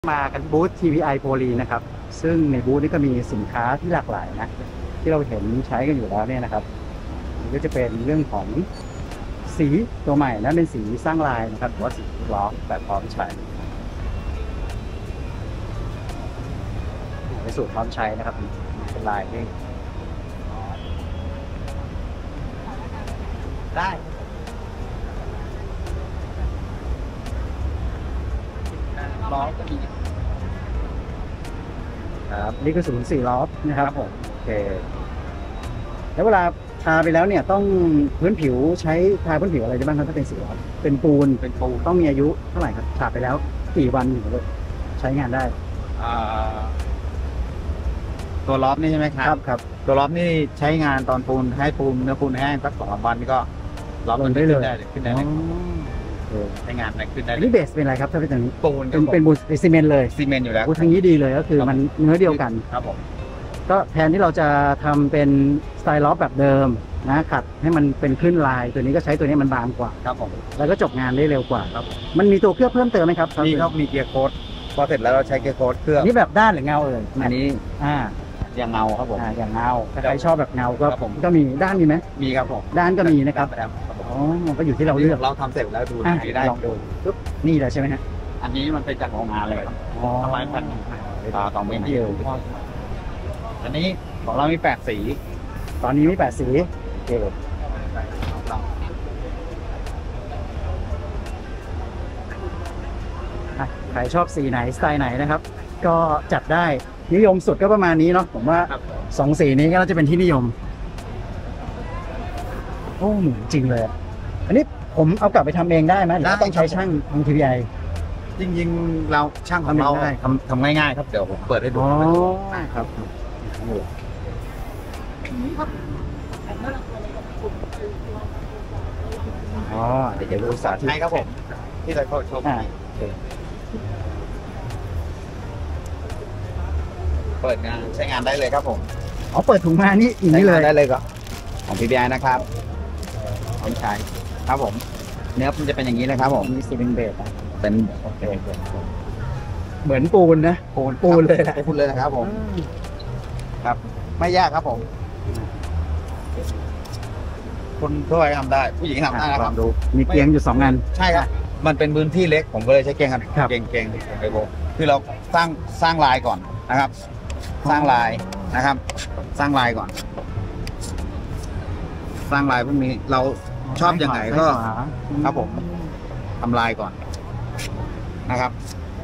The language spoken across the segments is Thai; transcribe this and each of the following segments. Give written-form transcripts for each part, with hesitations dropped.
มากันบูธ TPI โพลีนะครับซึ่งในบูธนี้ก็มีสินค้าที่หลากหลายนะที่เราเห็นใช้กันอยู่แล้วเนี่ยนะครับก็จะเป็นเรื่องของสีตัวใหม่นะเป็นสีสร้างลายนะครับหรือว่าสีล้อแบบพร้อมใช้ในสูตรพร้อมใช้นะครับเป็นลายนี่ได้ล้อก็มีครับนี่คือ04ล้อนะครับผมโอเคแล้วเวลาทาไปแล้วเนี่ยต้องพื้นผิวใช้ทาพื้นผิวอะไรได้บ้างครับถ้าเป็นสีล้อเป็นปูนต้องมีอายุเท่าไหร่ครับทาไปแล้วกี่วันถึงจะใช้งานได้ตัวล็อบนี่ใช่ไหมครับครับตัวล็อบนี่ใช้งานตอนปูนให้ปูนเนื้อปูนแห้งสัก2 วันก็ล็อบมันได้เลยขึ้นได้เลยใช้งานได้ขึ้นได้นี่เบสเป็นอะไรครับถ้าเป็นอย่างนี้ปูนเป็นปูนซีเมนต์เลยซีเมนต์อยู่แล้วทางนี้ดีเลยก็คือมันเนื้อเดียวกันครับผมก็แทนที่เราจะทำเป็นสไตล์ล็อบแบบเดิมนะขัดให้มันเป็นขึ้นลายตัวนี้ก็ใช้ตัวนี้มันบางกว่าครับผมแล้วก็จบงานได้เร็วกว่าครับมันมีตัวเคลือบเพิ่มเติมไหมครับมีครับมีเกียร์โค้ดพอเสร็จแล้วเราใช้เกียร์โค้ดเคลือบนี่แบบด้านหรือเงาอันนี้อย่างเงาครับผมอย่างเงาถ้าใครชอบแบบเงาก็มีด้านมีไหมมีครับผมด้านก็มีนะครับอ๋อมันก็อยู่ที่เราเลือกเราทำเสร็จแล้วดูได้ลองดูปุ๊บนี่เลยใช่ไหมฮะอันนี้มันเป็นจากโรงงานเลยทำไมพัน2 เมตรอันนี้ของเรามี8 สีตอนนี้มี8 สีโอเคใครชอบสีไหนสไตล์ไหนนะครับก็จัดได้นิยมสุดก็ประมาณนี้เนาะผมว่า2 สีนี้ก็น่าจะเป็นที่นิยมโอ้เหมือนจริงเลยอันนี้ผมเอากลับไปทำเองได้ไหมหรือต้องใช้ช่างทาง TPI จริงๆเราช่างของเราทำง่ายๆครับเดี๋ยวผมเปิดให้ดูครับอ๋อเดี๋ยวดูสาธิตครับผมที่เราชมเปิดงานใช้งานได้เลยครับผมเปิดถุงมานี่อย่างนี้เลยได้เลยก็ของ TPI นะครับพร้อมใช้ครับผมเนื้อมันจะเป็นอย่างนี้เลยครับผมมีซีเมนต์เบสเป็นเหมือนปูนนะปูนเลยปูนเลยนะครับผมครับไม่ยากครับผมคนทั่วไปทำได้ผู้หญิงทำได้นะครับดูมีเกียงอยู่2 อันใช่ครับมันเป็นพื้นที่เล็กผมก็เลยใช้เกียงครับเกียงไปโบคือเราสร้างลายก่อนนะครับสร้างลายนะครับสร้างลายก่อนสร้างลายพวกนี้เราชอบอย่างไหนก็ครับผมทำลายก่อนนะครับ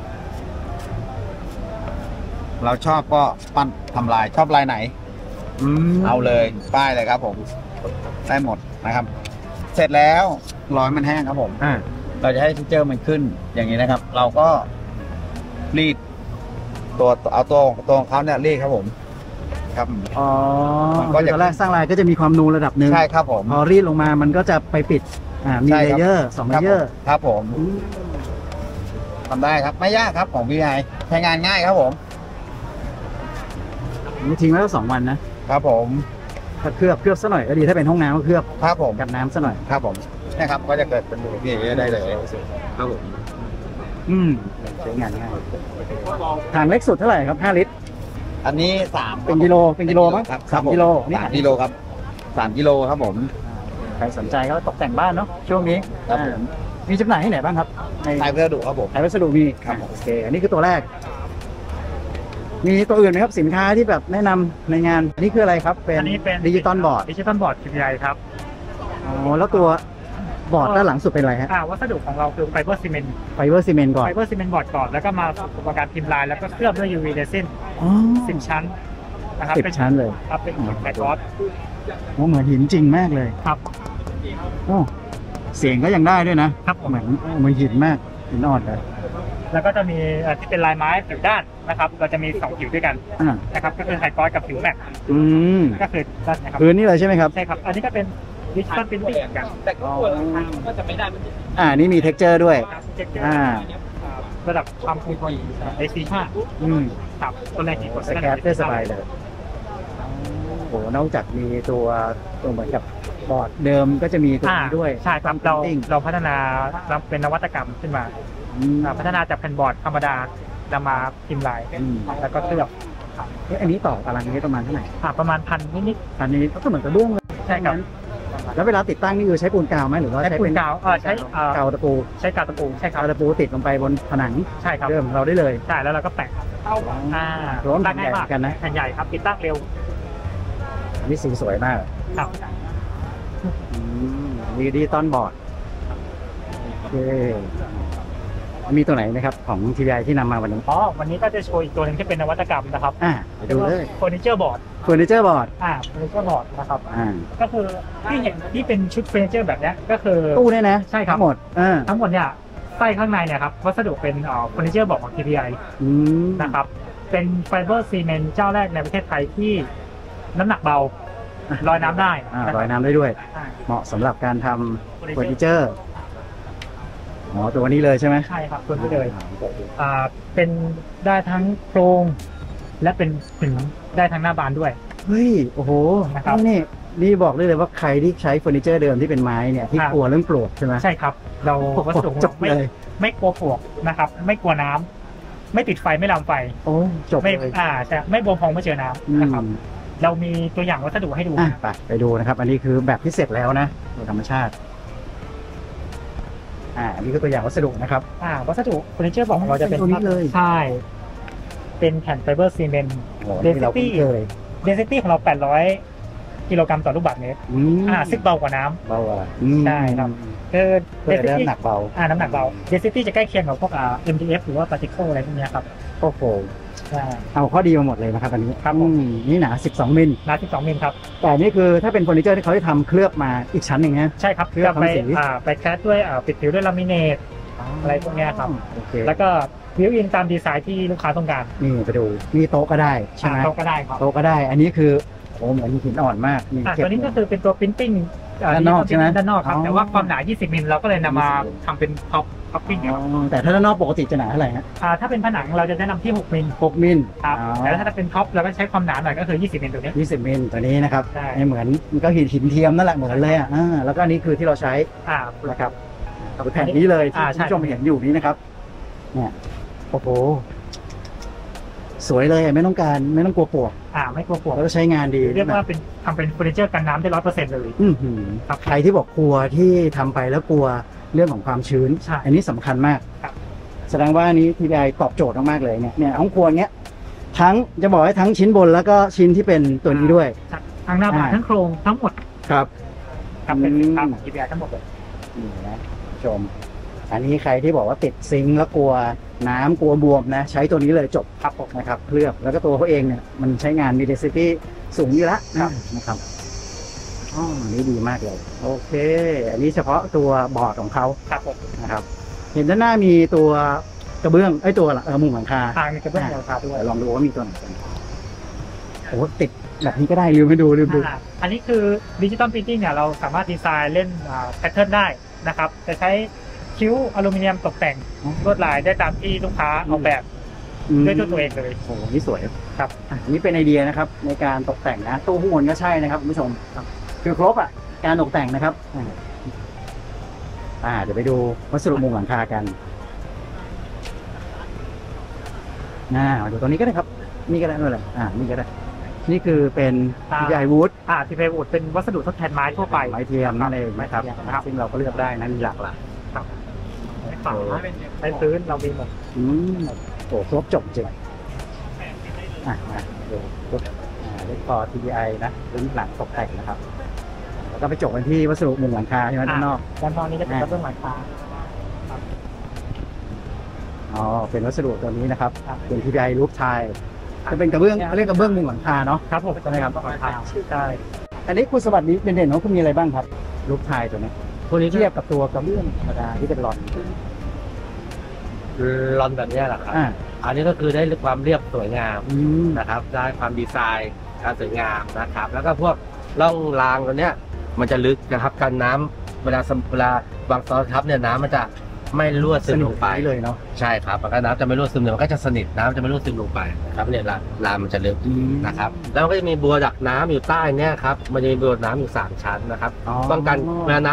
เราชอบก็ปั้นทำลายชอบลายไหนเอาเลยป้ายเลยครับผมได้หมดนะครับเสร็จแล้วรอยมันแห้งครับผมเราจะให้เทคเจอร์มันขึ้นอย่างนี้นะครับเราก็รีดเอาตัวของเขาเนี่ยรีดครับผมครับก็ตอนแรกสร้างลายก็จะมีความนูนระดับหนึ่งใช่ครับผมพอรีดลงมามันก็จะไปปิดมีเลเยอร์2 เลเยอร์ครับผมทำได้ครับไม่ยากครับของพี่ไอใช้งานง่ายครับผมทิ้งไว้2 วันนะครับผมถ้าเคลือบซะหน่อยก็ดีถ้าเป็นห้องน้ำก็เคลือบครับผมกับน้ำซะหน่อยครับผมนะครับก็จะเกิดเป็นรูปนี้ได้เลยครับผมใช้งานง่ายถังเล็กสุดเท่าไหร่ครับ5 ลิตรอันนี้3 เป็นกิโลมั้ง3 กิโลนี่3 กิโลครับ3 กิโลครับผมใครสนใจก็ตกแต่งบ้านเนาะช่วงนี้มีจำหน่ายที่ไหนบ้างครับในไทยวัสดุครับผมไทยวัสดุมีครับโอเคอันนี้คือตัวแรกมีตัวอื่นไหมครับสินค้าที่แบบแนะนำในงานนี่คืออะไรครับเป็นดิจิตอลบอร์ด TPI ครับแล้วตัวบอร์ดด้านหลังสุดเป็นอะไรฮะวัสดุของเราคือไฟเบอร์ซีเมนต์ก่อนบอร์ดก่อนแล้วก็มาอุปกรณ์พิมพ์ลายแล้วก็เคลือบด้วย UV เรซิน10 ชั้นนะครับ 10 ชั้นเลยครับเป็นหินไคกอสเหมือนหินจริงมากเลยครับเสียงก็ยังได้ด้วยนะครับเหมือนหินมากหินอ่อนเลยแล้วก็จะมีที่เป็นลายไม้ผิวด้านนะครับเราจะมี2 ผิวด้วยกันนะครับก็คือไคกอสกับผิวแม็กก็คือด้านนะครับพื้นนี่เลยใช่ไหมครับใช่ครับอันนี้ก็เป็นดิจิตอลพิมพ์เหมือนกันแต่ก็ก็จะไม่ได้นี่มีเท็กเจอร์ด้วยระดับความคงทนAC5ครับตัวแรกที่กดสแกนได้สบายเลยนอกจากมีตัวเหมือนกับบอร์ดเดิมก็จะมีตัวนี้ด้วยใช่ครับเราพัฒนาเป็นนวัตกรรมขึ้นมาพัฒนาจากแผ่นบอร์ดธรรมดานำมาพิมพ์ลายแล้วก็เคลือบอันนี้ต่อตารางเมตรประมาณเท่าไหร่ประมาณพันนิดอันนี้ก็เหมือนกระเบื้องเลยๆใช่ครับแล้วเวลาติดตั้งนี่คือใช้ปูนกาวไหมหรือว่าใช้ปูนกาวใช้กาวตะปูใช้กาวตะปูใช่ครับกาวตะปูติดลงไปบนผนังใช่ครับเริ่มเราได้เลยใช่แล้วเราก็แปะร้อนตั้แผ่งนใหง่ายญ่มากกันนะแผ่นใหญ่ครับติดตั้งเร็วอันนี้สีสวยมากครับมีดิจิตอลบอร์ดโอเคมีตัวไหนนะครับของ TBI ที่นำมาวันนี้วันนี้ก็จะโชว์อีกตัวหนึงที่เป็นนวัตกรรมนะครับไปดูเลยเฟอร์นิเจอร์บอร์ดเฟอร์นิเจอร์บอร์ดเฟอร์นิเจอร์บอร์ดนะครับอ่าก็คือที่เห็นที่เป็นชุดเฟอร์นิเจอร์แบบเนี้ยก็คือตู้เนี่ยนะใช่ครับทั้งหมดทั้งหมดเนี่ยไส้ข้างในเนี่ยครับวัสดุเป็นเฟอร์นิเจอร์บอร์ดของ TPI อืมนะครับเป็นไฟเบอร์ซีเมนต์เจ้าแรกในประเทศไทยที่น้ำหนักเบาลอยน้ำได้นะครับลอยน้ำได้ด้วยอ่าเหมาะสำหรับการทำเฟอร์นิเจอร์ตัวนี้เลยใช่ไหมใช่ครับตัวนี้เลยเป็นได้ทั้งโครงและเป็นถึงได้ทั้งหน้าบานด้วยเฮ้ยโอ้โหนะครับนี่บอกได้เลยว่าใครที่ใช้เฟอร์นิเจอร์เดิมที่เป็นไม้เนี่ยที่กลัวเรื่องปลวกใช่ไหมใช่ครับ เราวัสดุจบเลยไม่กลัวปลวกนะครับ ไม่กลัวน้ำไม่ติดไฟไม่ลามไฟโอ้จบไม่เลยใช่ไม่บวมพองไม่เจอน้ำนะครับ เรามีตัวอย่างวัสดุให้ดูไปดูนะครับ อันนี้คือแบบที่เสร็จแล้วนะโดยธรรมชาติอันนี้คือตัวอย่างวัสดุนะครับวัสดุเฟอร์นิเจอร์บอกของเราจะเป็นตัวนี้เลยใช่ เป็นแผ่นไฟเบอร์ซีเมนต์เดนซิตี้เดนซิตี้ของเรา 800 กิโลกรัมต่อลูกบาศก์เมตรซึ่งเบากว่าน้ำเบากว่าใช่ครับคือเดนซิตี้น้ำหนักเบาน้ำหนักเบาเดนซิตี้จะใกล้เคียงกับพวกMDF หรือว่า particle อะไรพวกนี้ครับโอ้โหใช่เอาข้อดีมาหมดเลยนะครับอันนี้ครับผมนี่หนา12มิลหนา12 มิลครับแต่นี่คือถ้าเป็นเฟอร์นิเจอร์ที่เขาจะทำเคลือบมาอีกชั้นหนึ่งนะใช่ครับเคลือบจะไปทำสีไปแคสด้วยปิดผิวด้วยลามิเนต อะไรพวกเนี้ยครับโอเคแล้วก็วิวอินตามดีไซน์ที่ลูกค้าต้องการนี่ไปดูนี่โต๊ะก็ได้ใช่ไหมโต๊ะก็ได้ครับโต๊ะก็ได้ อันนี้คือโอ้เหมือนหินอ่อนมากนี่เก็บตัวนี้ก็คือเป็นตัว printing ด้านนอกใช่ไหมด้านนอกครับอ๋อแต่ว่าความหนา 20 มิลเราก็เลยนำมาทำเป็นท็อปปิ้งครับแต่ถ้าด้านนอกปกติจะหนาเท่าไหร่ฮะถ้าเป็นผนังเราจะแนะนำที่ 6 มิล 6มิลครับอ๋อแต่ถ้าเป็นท็อปเราก็ใช้ความหนาหน่อยก็คือ 20 มิลตัวนี้ 20มิลตัวนี้นะครับใช่เหมือนมันก็หินเทียมนั่นแหละเหมือนเลยแล้วก็อันนี้คือที่เราใช้อ่านะครับแผ่นนี้เลยที่ใช่คุณผู้ชมเห็นอยู่นี้นะครับ เนี่ยโอ้โหสวยเลยไม่ต้องกลัวปลวกไม่กลัวปลวกแล้วก็ใช้งานดีเรียกว่าเป็นทำเป็นเฟอร์นิเจอร์กันน้ำได้ 100% เลย ครับใครที่บอกกลัวที่ทำไปแล้วกลัวเรื่องของความชื้นใช่อันนี้สำคัญมากครับแสดงว่าอันนี้ TBI ตอบโจทย์มากๆเลยเนี่ยห้องครัวเงี้ยทั้งจะบอกให้ทั้งชิ้นบนแล้วก็ชิ้นที่เป็นตัวนี้ด้วยทั้งหน้าบานทั้งโครงทั้งหมดครับครับเป็นสินค้าของ TPI ทั้งหมดเลยนี่นะชม อันนี้ใครที่บอกว่าติดซิงค์แล้วกลัวน้ำกลัวบวมนะ ใช้ตัวนี้เลยจบครับผมนะครับเคลือบแล้วก็ตัวเขาเองเนี่ยมันใช้งานมี density สูงอยู่แล้วนะครับนี่ดีมากเลยโอเค อันนี้เฉพาะตัวบอร์ดของเขาครับผมนะครับ เห็นด้านหน้ามีตัวกระเบื้องตัวมุมหลังคามีกระเบื้องราคาด้วยลองดูว่ามีตัวไหนกันโอ้ติดแบบนี้ก็ได้ลืมดูอันนี้คือดิจิตอลพิมพ์ติ้งเนี่ยเราสามารถดีไซน์เล่นแพทเทิร์นได้นะครับจะใช้คิ้วอลูมิเนียมตกแต่งลวดลายได้ตามที่ลูกค้าออกแบบด้วยตัวเองเลยโอ้นี่สวยครับนี่เป็นไอเดียนะครับในการตกแต่งนะตู้หุ้นก็ใช่นะครับคุณผู้ชมคือครบการตกแต่งนะครับเดี๋ยวไปดูวัสดุมุมหลังคากันมาดูตัวนี้ก็ได้ครับนี่ก็ได้ไม่เป็นไรนี่ก็ได้นี่คือเป็นTBI Wood TPI Wood เป็นวัสดุทดแทนไม้ทั่วไปไม้เทียมนั่นเองนะครับซึ่งเราก็เลือกได้นะมีหลากหลายฝาในพื้นเรามีหมดโอ้ครบจบจริงมาดูเล็กพอ TBI นะพื้นหลังตกแต่งนะครับแล้วก็ไปจบกันที่วัสดุมุมหลังคาใช่ไหมด้านนอกด้านนอกนี้จะเป็นกระเบื้องหลังคาเป็นวัสดุตัวนี้นะครับเป็น TBI Roof Tile จะเป็นกระเบื้องเขาเรียกกระเบื้องมุมหลังคาเนาะครับผมใช่ไหมครับใช่อันนี้คุณสมบัติเด่นๆของคุณมีอะไรบ้างครับ Roof Tile ตัวนี้เทียบกับตัวกระเบื้องธรรมดาที่เป็นลอนแบบนี้แหละครับอ่าอันนี้ก็คือได้ความเรียบสวยงามอืมนะครับ ได้ความดีไซน์การสวยงามนะครับ แล้วก็พวกร่องรางตัวเนี้ยมันจะลึกนะครับกันน้ำเวลาบางซอสครับเนี่ยน้ำมันจะไม่รั่วซึมลงไปเลยเนาะใช่ครับมันก็น้ำจะไม่รั่วซึมเนี่ยมันก็จะสนิทน้ำจะไม่รั่วซึมลงไปนะครับเนี่ยรางมันจะลึกนะครับแล้วก็จะมีบัวดักน้ำอยู่ใต้เนี่ยครับมันจะมีบัวน้ำอยู่3ชั้นนะครับป้องกันเวลาน้ำ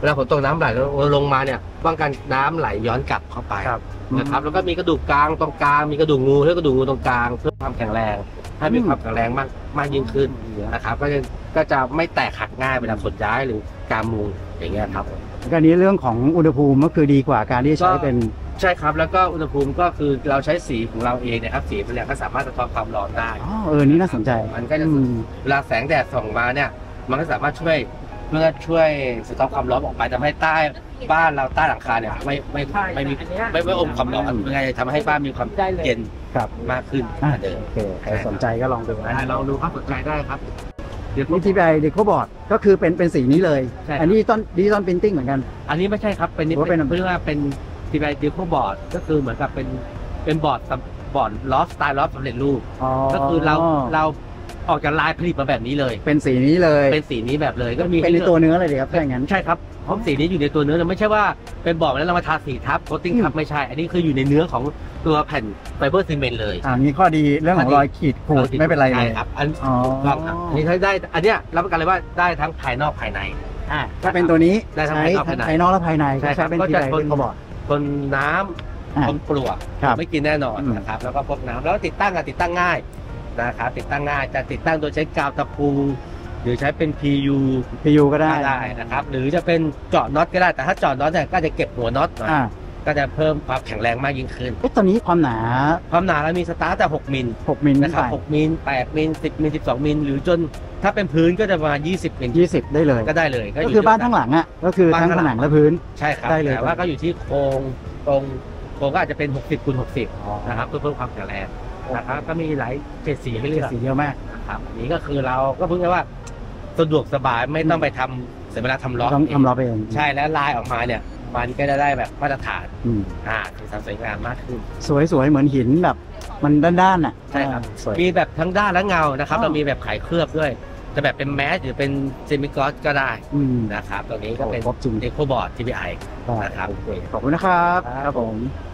เวลาฝนตกน้ำไหลลงมาเนี่ยป้องกันน้ำไหลย้อนกลับเข้าไปครับนะครับแล้วก็มีกระดูกกลางตรงกลางมีกระดูกงูและกระดูกงูตรงกลางเพื่อความแข็งแรงให้มีความแข็งแรงมากยิ่งขึ้นนะครับก็จะไม่แตกหักง่ายเวลาขนย้ายหรือการมุงอย่างเงี้ยครับก็อันนี้เรื่องของอุณหภูมิก็คือดีกว่าการที่ใช้เป็นใช่ครับแล้วก็อุณหภูมิก็คือเราใช้สีของเราเองเนี่ยครับสีมันเนี่ยก็สามารถสะท้อนความร้อนได้นี่น่าสนใจมันก็จะเวลาแสงแดดส่องมาเนี่ยมันก็สามารถช่วยสะท้อนความร้อนออกไปทำให้ใต้บ้านเราใต้หลังคาเนี่ยไม่อมความร้อนยังไงทำให้บ้านมีความเย็นครับมากขึ้นโอเดิมเคใครสนใจก็ลองดูลองดูครับสนใจได้ครับนี่ที่ไปเดโคบอร์ดก็คือเป็นสีนี้เลยใช่อันนี้ดิจิตอลพิมพ์ติ้งเหมือนกันอันนี้ไม่ใช่ครับเป็นหรือว่าเป็นเรียกว่าเป็นทีวีดิจิทัลบอร์ดก็คือเหมือนกับเป็นบอร์ดล้อสไตล์ล้อสำเร็จรูปก็คือเราออกจากลายผลิตมาแบบนี้เลยเป็นสีนี้เลยเป็นสีนี้แบบเลยก็มีเป็นในตัวเนื้อเลยดีครับถ้าอย่างนั้นใช่ครับเพราะสีนี้อยู่ในตัวเนื้อไม่ใช่ว่าเป็นบอร์ดแล้วเรามาทาสีทับโคตติ้งทับไม่ใช่ อันนี้คืออยู่ในเนื้อของตัวแผ่นไฟเบอร์ซีเมนต์เลยมีข้อดีเรื่องของรอยขีดขูดไม่เป็นไรเลยใช่ครับถูกต้องครับอันนี้ถ้าได้อันเนี้ยรับประกันเลยว่าได้ทั้งภายนอกภายในถ้าเป็นตัวนี้ได้ทั้งใช้ภายนอกภายในภายนอกและภายในใช่ครับใช้เป็นก็ที่จะใดทนเป็นกระบอกทนน้ำอ่าทนปลวกครับไม่กินแน่นอนอืมนะครับแล้วก็พวกน้ำแล้วติดตั้งง่ายนะครับติดตั้งง่ายจะติดตั้งโดยใช้กาวตะปูหรือใช้เป็น PU ก็ได้ได้นะครับหรือจะเป็นเจาะน็อตก็ได้แต่ถ้าเจาะน็อตเนี่ยก็จะเก็บหัวน็อตหน่อย ก็จะเพิ่มความแข็งแรงมากยิ่งขึ้นตอนนี้ความหนาความหนาเรามีสตาร์ทแต่6 มิล 6 มิลนะครับ6 มิล 8 มิล 10 มิล 12 มิล หรือจนถ้าเป็นพื้นก็จะประมาณ20 มิล 20 ได้เลยก็ได้เลยก็คือบ้านทั้งหลังก็คือทั้งผนังและพื้นใช่ครับได้เลยแต่ว่าก็อยู่ที่โครงตรงโครงก็อาจจะเป็น60 คูณ 60นะครับเพื่อเพิ่มความแข็งแรงนะครับก็มีหลายเฉดสีให้เลือกสีเยอะมากนะครับอันนี้ก็คือเราก็พูดง่ายว่าสะดวกสบายไม่ต้องไปทำเสียเวลาทำล้อต้องทำล้อเองใช่แล้วลายออกมาเนี่ยมันก็จะได้แบบมาตรฐานอืมสีสันสวยงามมากขึ้นสวยๆเหมือนหินแบบมันด้านๆใช่ครับสวยมีแบบทั้งด้านและเงานะครับอ๋อเรามีแบบไขเคลือบด้วยจะแบบเป็นแมสหรือเป็นเซมิกลอสก็ได้อืมนะครับตัวนี้ก็เป็นครบจริงเดโคบอร์ด TPI นะครับขอบคุณนะครับครับผม